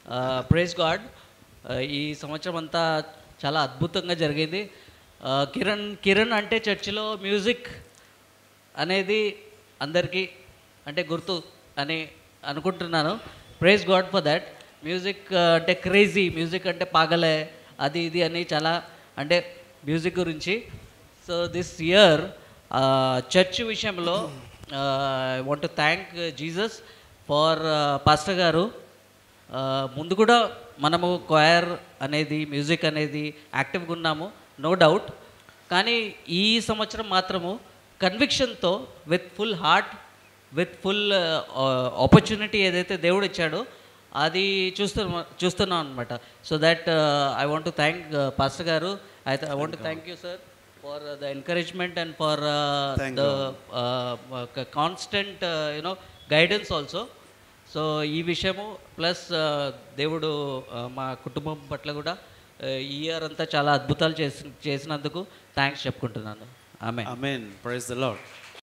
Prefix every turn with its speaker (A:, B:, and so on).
A: Praise God. ఈ సంవత్సరం అంతా చాలా అద్భుతంగా జరిగింది. కిరణ్ అంటే చర్చిలో మ్యూజిక్ అనేది అందరికీ అంటే గుర్తు అని అనుకుంటున్నాను. Praise God for that. Music అంటే క్రేజీ, మ్యూజిక్ అంటే పాగలే, అది ఇది అని చాలా అంటే మ్యూజిక్ గురించి. సో దిస్ ఇయర్ చర్చ్ విషయంలో I want to thank Jesus for pastor గారు. ముందు కూడా మనము క్వైర్ అనేది, మ్యూజిక్ అనేది యాక్టివ్గా ఉన్నాము, నో డౌట్. కానీ ఈ సంవత్సరం మాత్రము కన్విక్షన్తో, with full heart, with full opportunity ఏదైతే దేవుడు ఇచ్చాడో అది చూస్తున్నాం అనమాట. So that I want to thank pastor గారు. I want to thank you sir for the encouragement and for the constant guidance also. So ఈ విషయము ప్లస్ దేవుడు మా కుటుంబం పట్ల కూడా ఈ ఇయర్ అంతా చాలా అద్భుతాలు చేసినందుకు థ్యాంక్స్ చెప్పుకుంటున్నాను. Amen.
B: Amen. Praise the lord.